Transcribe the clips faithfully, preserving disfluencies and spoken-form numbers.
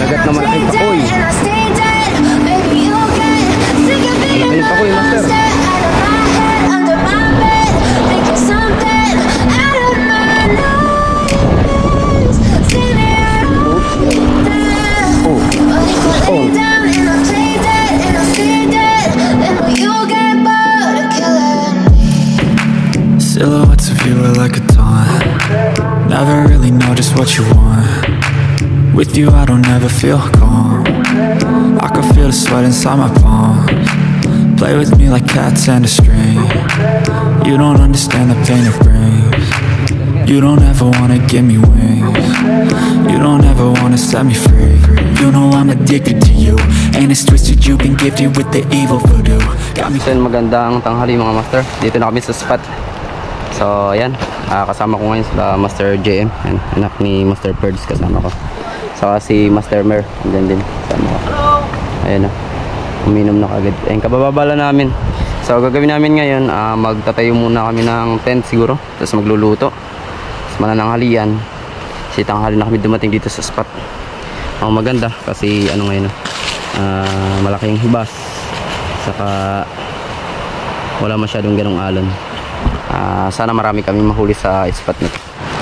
Nagat na malaking pakoy. Malaking pakoy, master. Silhouettes of you are like a taunt. Never really know just what you want. With you I don't ever feel calm. I can feel the sweat inside my palms. Play with me like cats and a string. You don't understand the pain it brings. You don't ever wanna give me wings. You don't ever wanna set me free. You know I'm addicted to you, and it's twisted, you've been gifted with the evil voodoo. Got me. So, magandang tanghali mga master. Dito na kami sa spot. So ayan, uh, kasama ko ngayon sila Master J M, ayan, anak ni Master Perds kasama ko. Saka si Master Mer, andyan din kasama ko. Ayan na, uminom na kagad. Ayan, kabababala namin. So gagawin namin ngayon, uh, magtatayo muna kami ng tent siguro, tapos magluluto, tapos manananghalian. Kasi tanghali na kami dumating dito sa spot. Oh, maganda kasi ano ngayon, uh, malaking hibas, saka wala masyadong ganong alon. Uh, sana marami kami mahuli sa spot na to.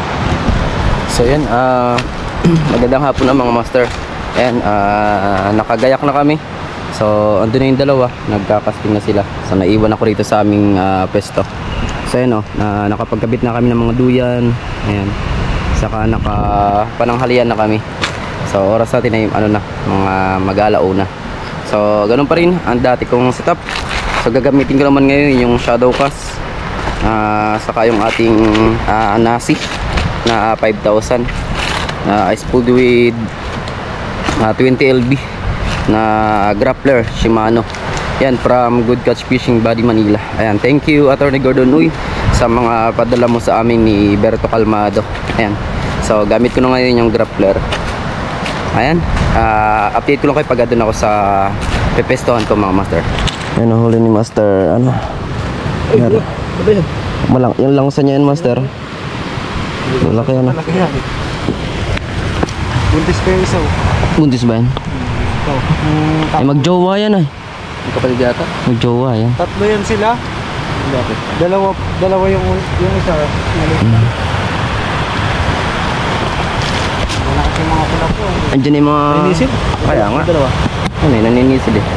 So yan, uh, magandang hapon na mga master. Ayan, uh, nakagayak na kami. So andun na yung dalawa, nagkakasting na sila. So naiwan ako rito sa aming uh, pwesto. So yan o, na, nakapagkabit na kami ng mga duyan. Ayan, saka nakapananghalian na kami. So oras natin na yung ano na, mga mag-alauna. So ganun pa rin ang dati kong setup. So gagamitin ko naman ngayon yung shadow cast, uh, saka yung ating uh, nasi na five thousand na uh, is pulled with uh, twenty L B na grappler Shimano. Yan, from Good Catch Fishing Body Manila. Ayan, thank you Attorney Gordon Uy sa mga padala mo sa amin ni Berto Calmado. Ayan, so gamit ko na ngayon yung grappler. Ayan, uh, update ko lang kayo pag doon ako sa pepestohan ko mga master. Ayan, huli ni master, ano? Ayan, malang, yung langsa niya yan master. Malaki yan. Buntis pa yung isa. Buntis ba yan? Hmm, ay magjowa yan ay. Ang kapatid yata? Magjowa yan. Tatlo yan sila. Bakit? Dalawa, dalawa yung, yung isa. Hmm. Wala kasi mga pula po. Andiyan yung mga... Naninisid? Kaya nga. Dalawa. Ano yun, naninisid eh.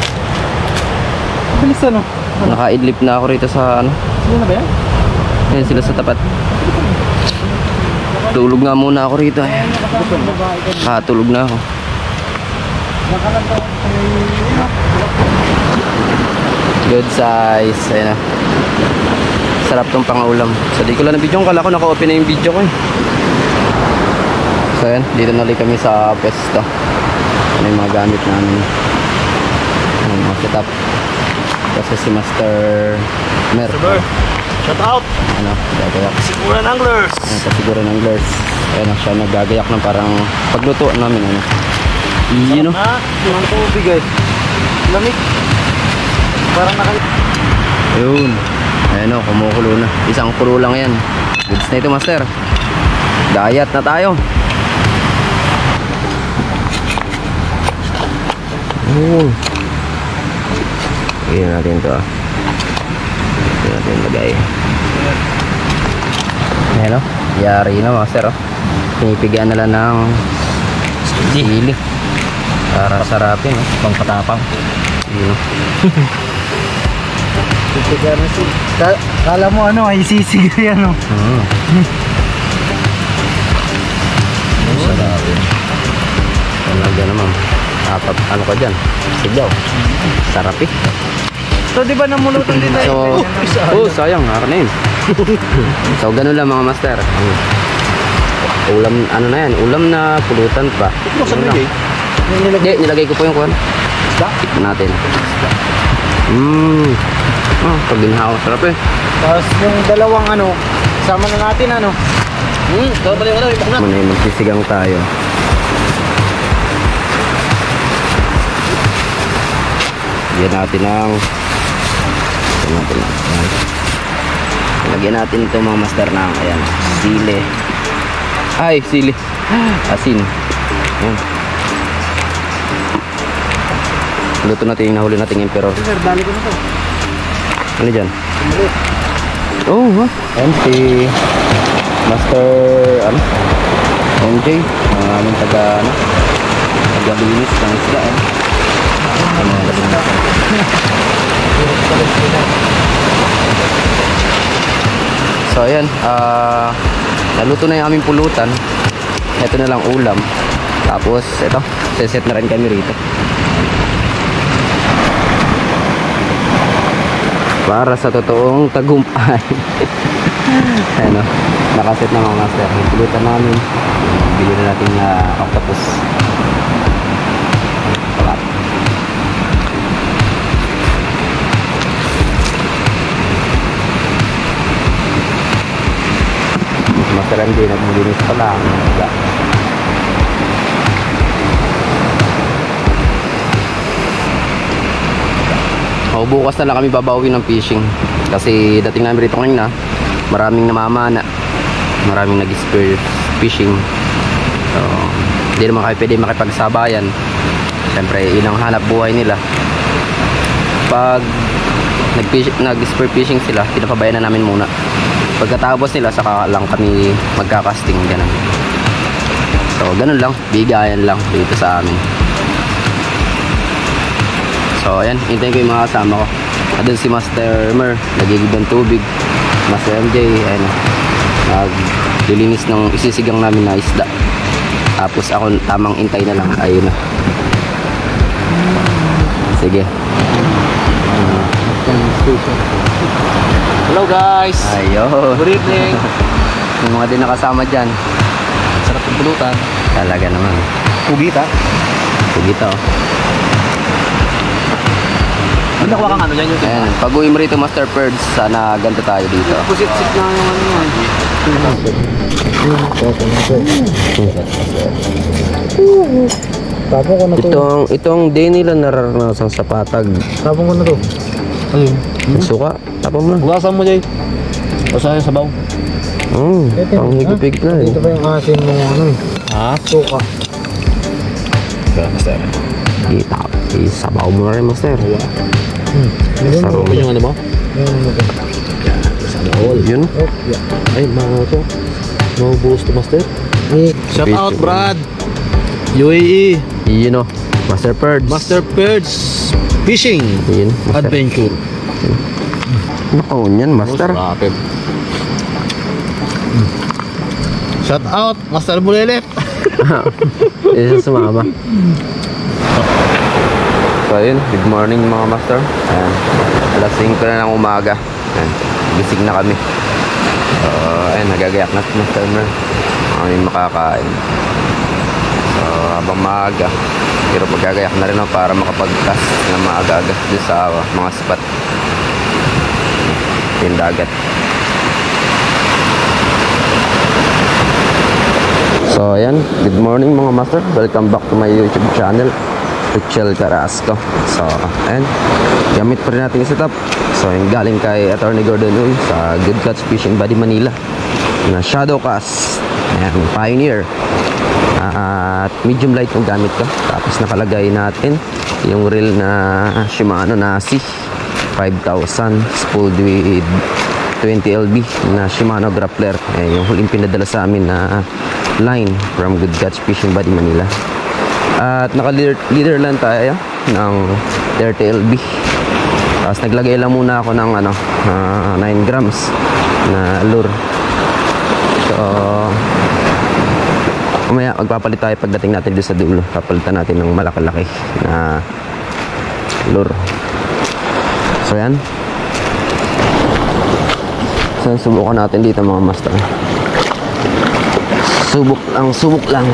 Bilis ano? Naka-idlip na ako rito sa ano. Sila na ba yan? Ayan sila sa tapat. Tulog nga muna ako rito eh. Ah, tulog na ako. Good size. Ayan na. Sarap tong pang-ulam. So di ko lang na video. Kala ko naka-open na yung video ko eh. So ayan, dito na ulit kami sa pwesto. Ano yung mga gamit namin. Ano yung mga setup. Kasi si Master Mer. Shout out! Ano, gagayak. Kasiguran Anglers! Ano, Kasiguran Anglers. Ayan na siya, naggagayak ng parang pagluto namin. Ano. Easy no? Na, yung tubig eh. Lamig. Parang nakal... Ayun. Ayan o, kumukulo na. Isang kulo lang yan. Goods na ito master. Diet na tayo. Oh. Ayan natin ito ah. Ayan natin lagay. Ayan o. Yari na master o. Pinipigaan na lang ng sili para sarapin o. Pangpatapang. Ayan o. Pipigaan na sili. Kala mo ano ay sisig yan o. Hmm. Sarapin. Talaga naman. Apat, ano ka dyan? Sigaw. Sarap eh. So di ba namulutan din tayo? So, oh, sayang, akin na yun. So, ganun lang mga master. Ulam, ano na yan? Ulam na pulutan pa. Ito sa nilagay? Hindi, nilagay ko po yung kuwan. Isda? Natin. Mmm. Oh, pag ginhawa, sarap eh. Tapos yung dalawang ano, sama na natin ano. Hmm, ito pala yung ano, ibak na. Muna yung magsisigang tayo. Lagyan natin ng Lagyan natin ng Lagyan natin ito mga master ng ayan, sili. Ay, sili. Asin. Ayan. Luto natin yung nahuli nating emperor. Sir, dali ko na to. Ano dyan? Tumalit. Oo, oh, ha? Ayan si Master, ano? M J. Ang aming taga, ano? Taga-linis ng isda, eh. Ano, ano, so, ayan. Ah, naluto na yung aming pulutan. Ito na lang ulam. Tapos, ito. Seset na rin kami rito. Para sa totoong tagumpay. Ano, nakaset na mga master. Yung pulutan namin. Bili na natin na uh, octopus. Salat. Master M J naglinis pala. Wala. O, bukas na lang kami babawi ng fishing kasi dating namin rito kanina maraming namamana, maraming nag-spear fishing, so hindi naman kayo pwede makipagsabayan. Siyempre yun ang hanap buhay nila. Pag nag-spear fishing sila, pinapabayan na namin muna. Pagkatapos nila saka lang kami magkakasting, ganun. So ganun lang, bigayan lang dito sa amin. So ayan, hintayin ko yung mga kasama ko. Adun si Master Mer, nagigib ng tubig. Master M J, ayun, naglilinis ng isisigang namin na isda. Tapos ako tamang intay na lang, ayun na. Sige. Hello guys. Ayun. Good evening. Yung mga din nakasama dyan. Sarap ng pulutan. Talaga naman. Pugita. Pugita, oh. Hindi nakuha kang ano dyan yung Ayan, pag-uwi mo rito Master Perds, sana ganito tayo dito. pusit-sit na yung ano yan. Tapong ko na to. Itong, itong day nila nararanasan sa patag. Tapong ko na to. Ayun. Ang suka, tapos mo na. Hugasan mo, Jay. Basahin sa baw. Hmm, pang higupigit na eh. Dito pa yung asin mo ano eh. Ha? Suka. Master. Kita, isabaw mo na rin Master. Hmm. Sarong. Yung ano mo? Yung ano mo. Sana all. Yun. Oh, yeah. Ay, mga to. Maubos to, Master. Shout out, Brad. U A E. Yun o, Master Perds. Master Perds Fishing Yun, Master. Adventure. Nako, yan Master. Rapid. Shout out, Master Bulelet. Isa sumama. So ayun, good morning mga Master. Ayan, alas singko na ng umaga. Ayan, gising na kami. So ayun, nagagayak na si Master Mer. Kami makakain. So habang maaga, pero magagayak na rin ako para makapag-cast na maaga-aga dito sa uh, mga spot yung dagat. So ayan, good morning mga Master. Welcome back to my YouTube channel, Richel Carrasco. So ayan, gamit pa rin natin yung setup. So yung galing kay Attorney Gordon Uy sa Good Catch Fishing Body Manila na shadow cast. Ayan, Pioneer. At medium light yung gamit ko. Tapos nakalagay natin yung reel na Shimano Nasi five thousand spooled with twenty L B na Shimano grappler. Eh, yung huling pinadala sa amin na line from Good Catch Fishing Body Manila. At naka-leader leader lang tayo ng thirty L B. Tapos naglagay lang muna ako ng ano, uh, nine grams na lure. So umaya magpapalit tayo pagdating natin dito sa dulo. Papalitan natin ng malaki-laki na lure. So yan. So subukan natin dito mga Master. Subok lang, subok lang.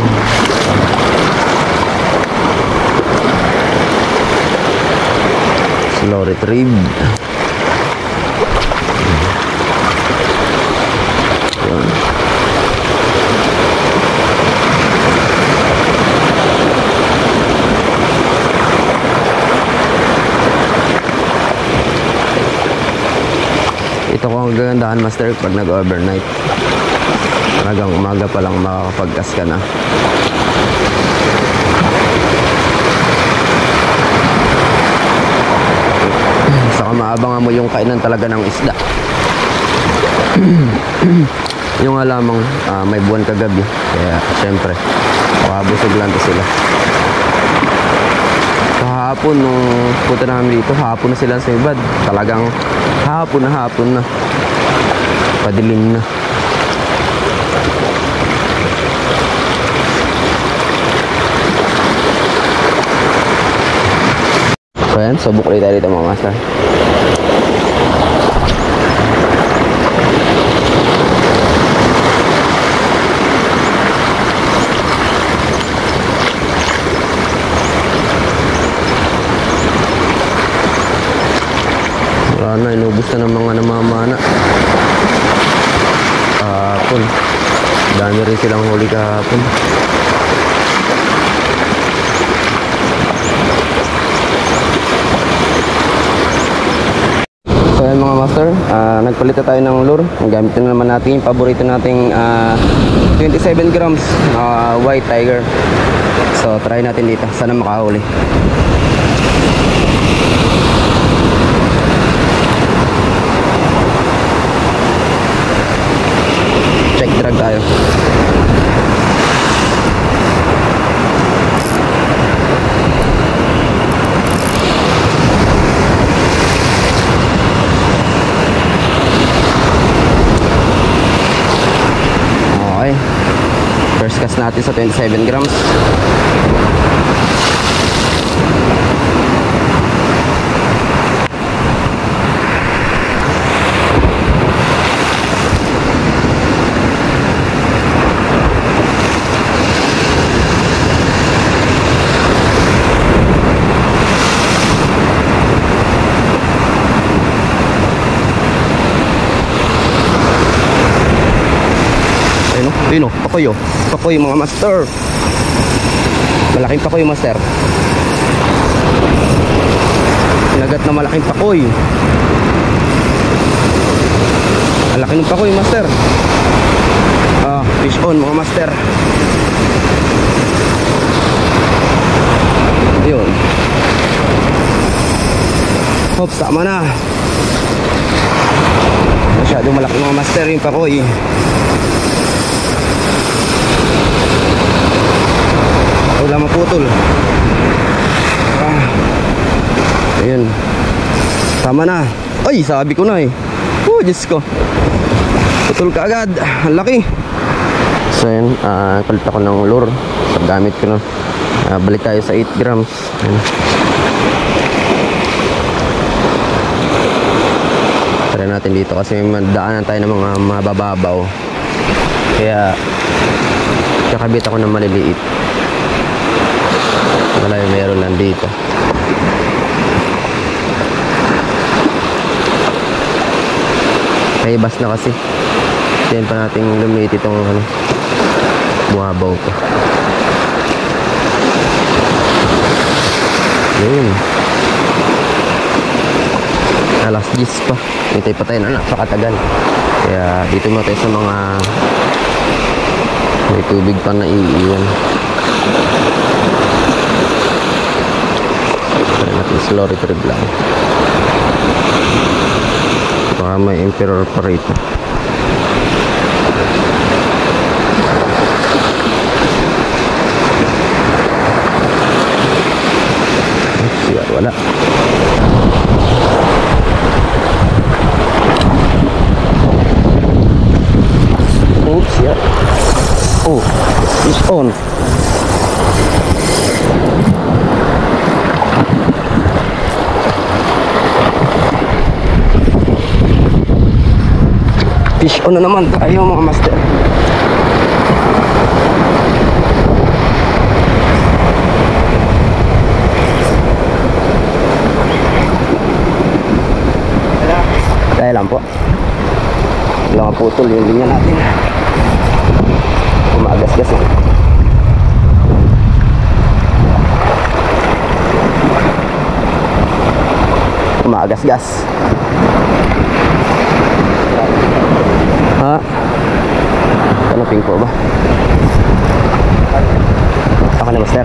Slow retrieve. Yan. Ito ko ang gagandahan Master pag nag-overnight. Talagang umaga pa lang makakapag-gas ka na. Maabangan mo yung kainan talaga ng isda. Yung nga lamang uh, may buwan kagabi. Kaya syempre, makabusog lang to sila. Kahapon nung punta namin dito, hapon na sila sa ibad. Talagang hapon na hapon na. Padilim na. So yan, subok ulit tayo dito mga master. Wala na, inubos na ng mga namamana. Kahapon. Dami rin silang huli kahapon. So yan mga master, uh, nagpalit na tayo ng lure. Gamit na naman natin yung paborito nating uh, twenty-seven grams uh, white tiger. So try natin dito, sana makahuli. Check drag tayo. Okay, first cast natin sa twenty-seven grams. Ayun o, pakoy o. Pakoy mga master. Malaking pakoy master. Nagat na malaking pakoy. Malaki ng pakoy master. Ah, fish on mga master. Ayun. Hops, tama na. Masyadong malaki mga master yung pakoy. Wala maputol. Ah. Ayun. Tama na. Ay, sabi ko na eh. Oh, Diyos ko. Putol ka agad. Ang laki. So yun, uh, kalit ako ng lure. Paggamit ko na. Uh, balik tayo sa eight grams. Ayun. Tara natin dito kasi may daanan tayo ng mga mabababaw. Kaya kakabit ako ng maliliit. Wala yung meron lang dito. May bas na kasi. Diyan pa natin lumit itong ano, buhabaw ko. Yun. Alas diyes pa. Hintay pa tayo na napakatagal. Kaya dito mo tayo sa mga may tubig pa na iiwan. Try natin slow retrieve lang. Baka may emperor pa rito. Oops, yan, wala. Oops, yan. Oh, it's on. Fish on na naman tayo mga master. Kaya lang po. Wala nga putol yung linya natin. Umagas kasi. Umagas-gas. Ha? Tanong po ba? Ako na master.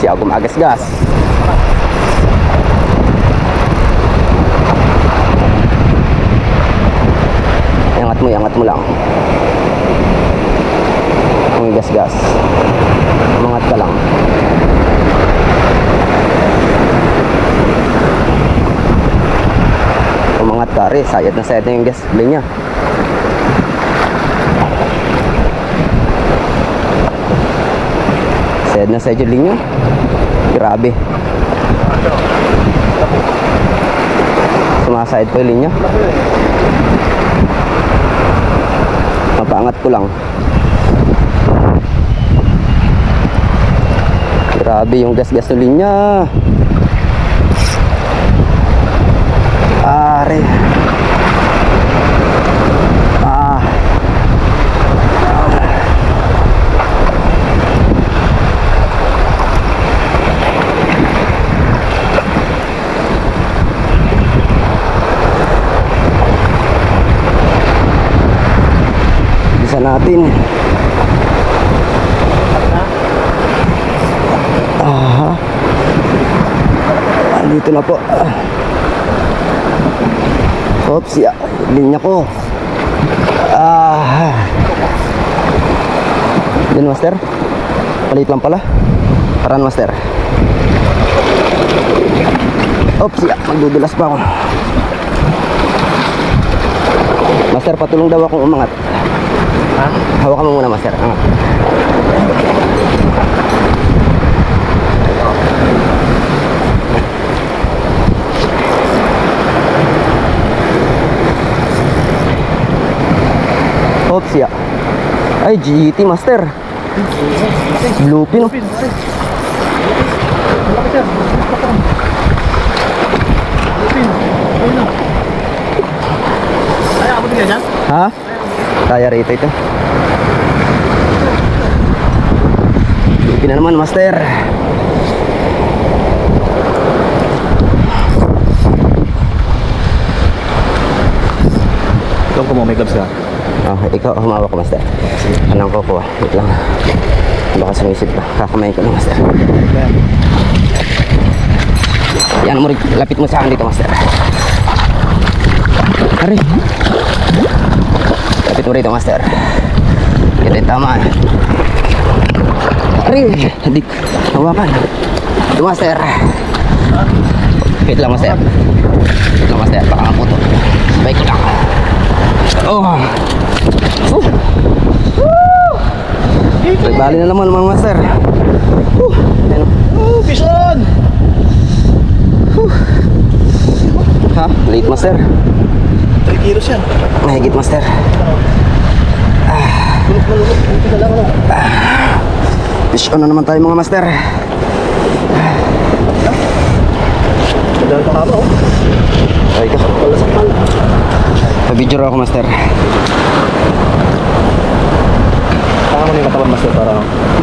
Siya gumagasgas. Iangat mo, iangat mo lang. Gumigasgas. Umangat ka lang. Umangat ka rin. Sayad na sayad na yung gas niya. Sayad na sayad yung linya. Grabe. Sumasayad pa yung linya. Mapaangat ko lang. Grabe yung gas-gasolina. Are. Ah. Bisa natin. Ah. Andito na po. Oops, ya. Linya ko. Ah. Yan, master. Palit lang pala. Paran, master. Oops, ya. Magdudulas pa ako. Master, patulong daw akong umangat. Ha? Hawakan mo muna, master. Angat. Oops, ya. Ay, G T, master. Lupin, oh. Ay, ako tingnan dyan? Ha? Kaya rito ito. Lupin na naman, master. Ikaw ko mo, may gloves ka. Oh, ikaw, humawak ko, master. Anong ko po, wait lang. Baka sumisid pa. Kakamayin ko lang, master. Yan mo rin, lapit mo sa akin dito, master. Aray. Lapit mo rito, master. Ito yung tama. Aray, hadik. Hawakan. Ito, master. Wait lang, master. Wait lang, master. Baka maputo. Sabay ko lang. Oh. Oh. Woo! Bali na naman, mga master. Uh. Ayan. Oh, bison! Uh. Ha? Late, master. three kilos yan. Mahigit, master. Ah. Malulog, malulog. Ito lang, ano? Ah. Fish on na naman tayo, mga master. Dahil pa kama, oh. Ay ka. Wala sa pala. Pa-video ako, master. Saka mo na yung katawan, master, para...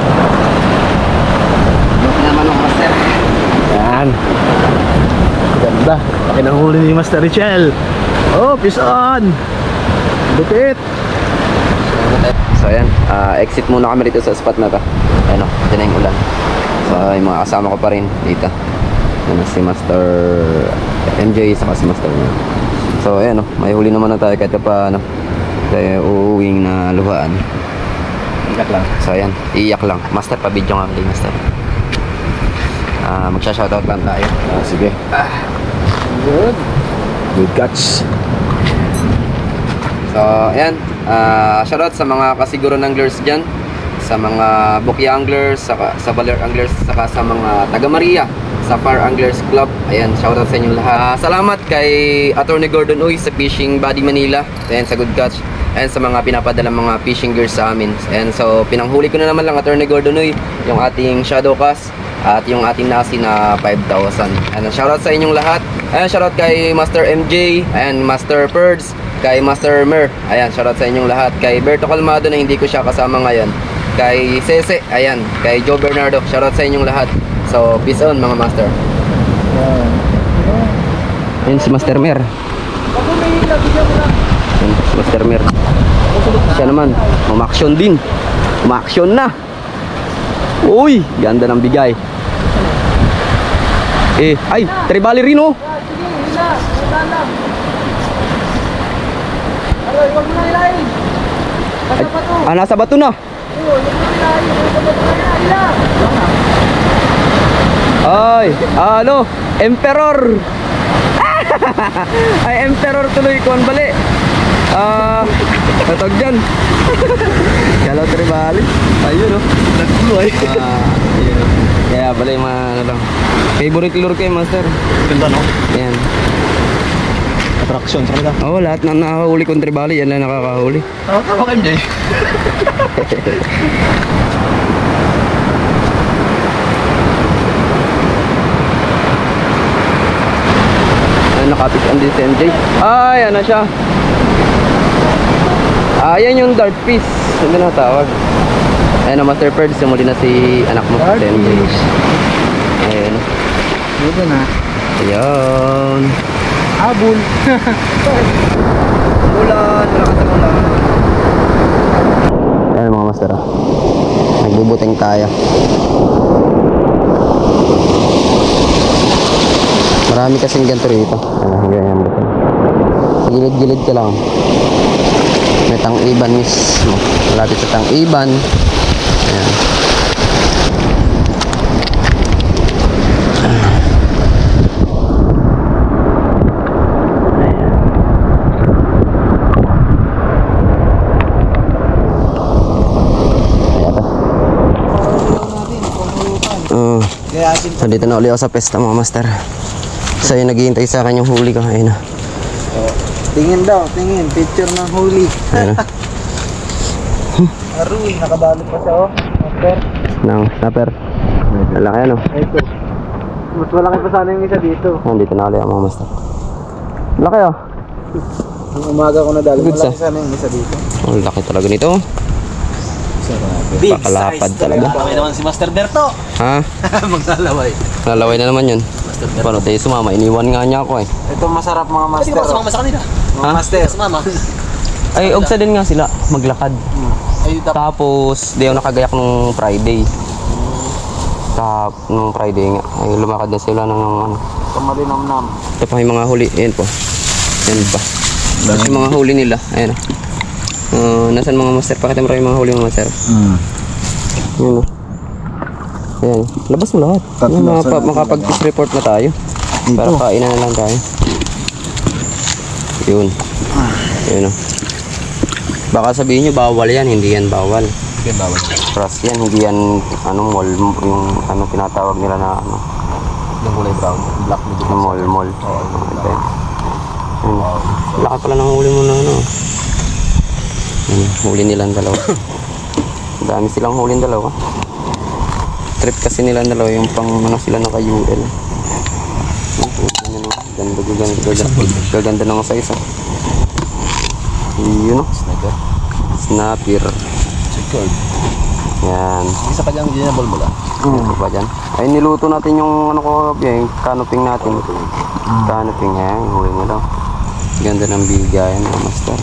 Ito naman ako, master. Yan. Ganda. Laki ng huli ni Master Richel. Oh, pison! Lupit! So ayan, uh, exit muna kami dito sa spot na to. Ano, ito na yung ulan. So yung mga kasama ko pa rin dito. Yan si Master M J saka si Master Mer. So ayan, oh, may huli naman na tayo kahit pa ano, tayo uuwing na luhaan. Iyak lang. So ayan, iyak lang. Master, pa-video nga kali, Master. Uh, Magsha-shoutout lang tayo. Ah, sige. Ah. Good. Good catch. So ayan, uh, shoutout sa mga kasiguro anglers dyan, sa mga Bukya anglers, saka, sa Baler anglers, saka sa mga taga Maria sa Far Anglers Club. Ayan, shoutout sa inyong lahat. Uh, salamat kay Attorney Gordon Uy sa Fishing Buddy Manila. Ayan, sa Good Catch. And sa mga pinapadala mga fishing gears sa amin. And so, pinanghuli ko na naman lang, Attorney Gordon Uy, yung ating shadow cast at yung ating nasi na five thousand. And shoutout sa inyong lahat. Ayan, shoutout kay Master M J, ayan, Master Perds, kay Master Mer. Ayan, shoutout sa inyong lahat. Kay Berto Calmado na hindi ko siya kasama ngayon. Kay Sese, ayan, kay Joe Bernardo. Shoutout sa inyong lahat. So, peace on mga master. Ayan si Master Mer. Ayan, si Master Mer. Siya naman, umaksyon din. Umaksyon na. Uy, ganda ng bigay. Eh, ay, tribali rin oh. Sige, hila. Hila lang. Aray, huwag mo na hilahin. Basta pa to. Ah, nasa bato na. Oo, huwag mo na hilahin. Basta pa to na hila. Hila. Ay, ano? Emperor. Ay, Emperor tuloy kuan bali. Ah, katog dyan. Kalaw tribali. Ayun oh. Nagpulo ay. Ah, ayun oh. Kaya bali mga ano lang. Favorite lure ko yung master. Ganda, no? Yan. Attraction sa kanila. Oo, lahat na nakahuli kong tribali, yan lang nakakahuli. Tama kayo, M J. Ay, nakapit ang din si M J. Ay, ano siya? Ah, yan yung dart piece. Hindi na tawag. Ayun na, Master Perd, sumuli na si anak mo. Dart si M J. piece. Ayun. Dito na. Ayun. Habol. Ulan, malakas ang ulan. Ayun mga master. ah. Nagbubuting tayo. Marami kasing ganito rito. Ayan, ganyan dito. Gilid-gilid ka lang. May tang-iban mismo. Malapit sa tang-iban. Ayan. Uh, so dito na ulit ako sa pesta mga master. So yun, naghihintay sa akin yung huli ko. Ayun na. Tingin daw, tingin. Picture ng huli. Ayun na. Aruy, nakabalot pa siya, oh. Master. Nang snapper. Lalaki ano. Ito. Mas malaki pa sana yung isa dito. Nandito na ulit ang mga master. Laki oh. Ang umaga ko nadalo. Good, Malaki sir. sana yung isa dito. Ang laki talaga nito. Pakalapad talaga. Kami naman si Master Berto. Ha? Maglalaway. Lalaway na naman yun. Paano tayo sumama? Iniwan nga niya ako eh. Ito masarap mga Pwede master. ba sumama sa kanila? Mga Ha? master. Sumama. Ay, ogsa din nga sila. Maglakad. Ay, dapat. Tapos, di ako nakagayak nung Friday. Tap, nung Friday nga. Ay, lumakad na sila ng ano. Kamalinam-nam. Ito pa yung mga huli. Ayan po. Ayan pa. Tapos yung mga huli nila. Ayan o. Uh, nasaan mga master? Pakita mo rin yung mga huli mga master. Hmm. Ayan o. Ayan. Labas mo lahat. Tatlo, Ayan, makapa saan? makapag-fish report na tayo. Para kainan na lang tayo. Yun. Yun o. Baka sabihin nyo bawal yan. Hindi yan bawal. Hindi bawal. Cross yan. Hindi yan anong mall. Yung ano tinatawag nila na ano. Yung kulay brown. Black medyo. Yung mall mall. Oo, yung Ito. brown. Ayun. Laki pala ng huli mo na ano. Ayun, huli nilang dalawa. Dami silang huli ng dalawa. Trip kasi nila dalawa yung pang ano sila naka-U L. Ganda, ganda, ganda, ganda, gaganda ng sa isa. Yun o. Sniper. Snapper. Secured. Yan. Isa pa dyan, ginabol mo lang. Ano pa dyan? Ay, niluto natin yung ano ko, yung canoping natin. Canoping, yan. Huli nila. Ganda ng bigayan, mga master.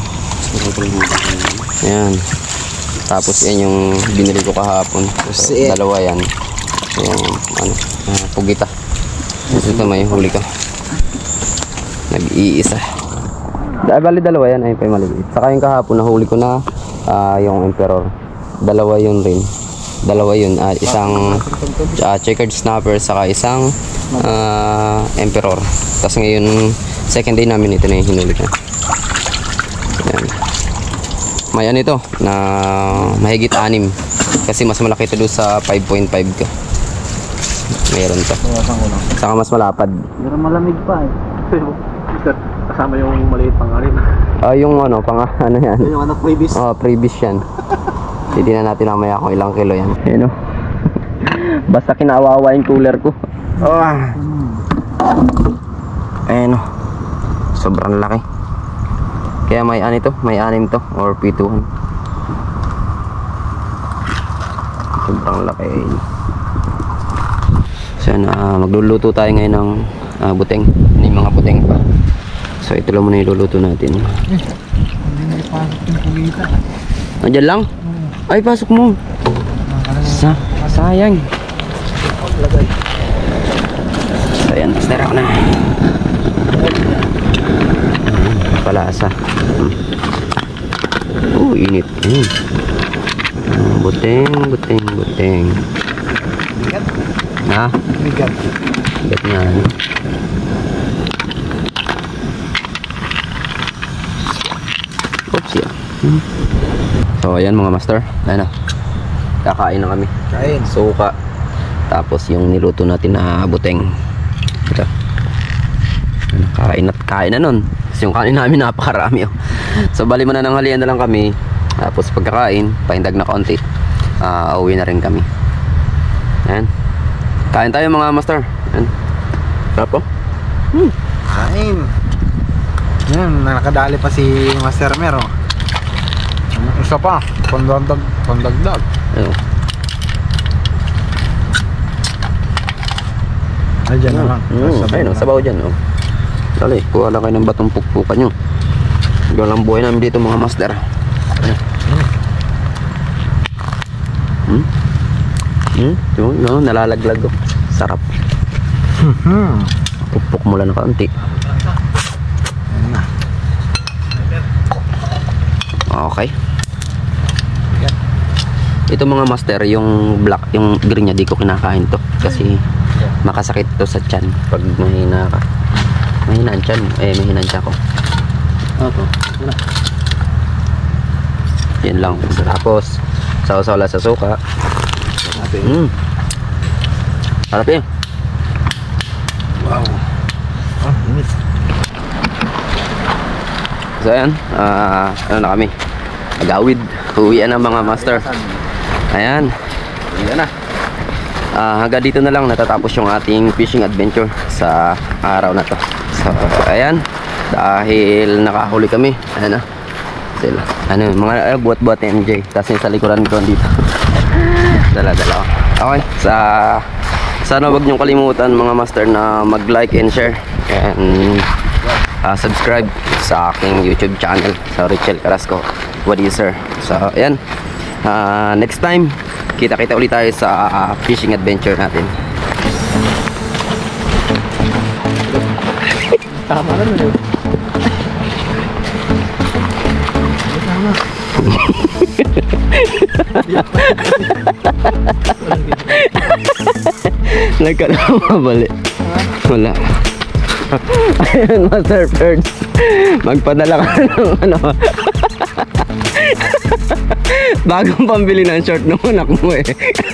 Yan. Tapos yan yung binili ko kahapon. So, dalawa yan. Yung ano, uh, pugita. Tapos ito may huli ka. Nag-iisa. Dahil bali dalawa yan, ay pa yung maliit. Saka yung kahapon nahuli ko na uh, yung Emperor. Dalawa yun rin. Dalawa yun. Uh, isang uh, checkered snapper saka isang uh, Emperor. Tapos ngayon second day namin ito na yung hinuli ko. Yan. May ano ito na mahigit anim. Kasi mas malaki ito doon sa five point five ka. Meron to. Bawasan ko lang. Saka mas malapad. Pero malamig pa eh. Kasama yung maliit pang arin. Ah, yung ano, pang ano yan. Yung anak previous. Oh, previous yan. Titignan natin mamaya kung ilang kilo yan. Ayun o. Basta kinawawa yung cooler ko. Oh. Ayun o. Sobrang laki. Kaya may ano ito, may anim to or pituhan. Sobrang laki. So na magluluto tayo ngayon ng uh, buteng. May mga buteng pa. So ito lang muna yung luluto natin. Hindi na ipasok yung pugita. Nandiyan lang? Ay, pasok mo. Sa sayang. Lagay. So ayan, master ako na. Ayan, palasa. Hmm. Oh, init. Ayan. Ah, buteng, buteng, buteng. Bigat. Ha? Bigat. Bigat nga, ano? Oops, yeah. Hmm. So ayan mga master, ayan na. Kakain na kami. Kain. Suka. Tapos yung niluto natin na buteng. Ito. Ayan, kain at kain na nun. Kasi yung kain namin napakarami. Oh. So bali mo na nang halian na lang kami. Tapos pagkakain, pahindag na konti. Uh, uwi na rin kami. Ayan. Kain tayo mga master. Ayan. Sarap po. Hmm. Kain. Yan, nakadali pa si Master Mer. Oh. Isa pa, pandagdag, pandagdag. Ayun. Ay, dyan na lang. Mm, ayun, sabaw dyan. Oh. Dali, kuha lang kayo ng batong pukpukan nyo. Ito lang buhay namin dito mga master. Ayan. Hmm? Hmm? Yung, no, nalalaglag. Oh. Sarap. Hmm. Pukpuk mo lang na kaunti. Okay. Ito mga master, yung black, yung green niya, di ko kinakain to kasi makasakit to sa tiyan pag mahina ka. Mahina ang tiyan, eh mahina ang tiyan ko. Ito. Yan lang. Tapos saw-saw lang sa suka. Mm. Harap yun. Wow. Ah, init. So ayan, uh, ano na kami, agawid, uwian na mga master. Ayan, uwian na. uh, Hanggang dito na lang natatapos yung ating fishing adventure sa araw na to. So ayan, dahil nakahuli kami. Ayan na sila, ano, mga uh, buat-buat M J. Tapos yung sa likuran ko dito dala-dala. Okay, sa sana wag niyong kalimutan mga master na mag-like and share and uh, subscribe sa aking YouTube channel, sa Richel Carrasco. What is sir? So ayan, uh, next time kita-kita ulit tayo sa uh, fishing adventure natin. Tama na yun. Tama. Nagkalama balik. Wala. Ayun, Master Ferds, magpadala ka ng ano bagong pambili ng short ng anak mo eh.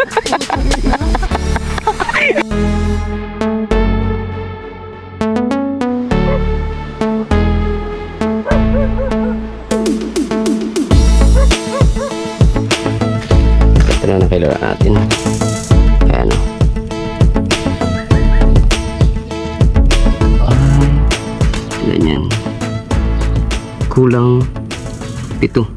Ito na nakilala natin. Ayan o. Ganyan. Kulang pito.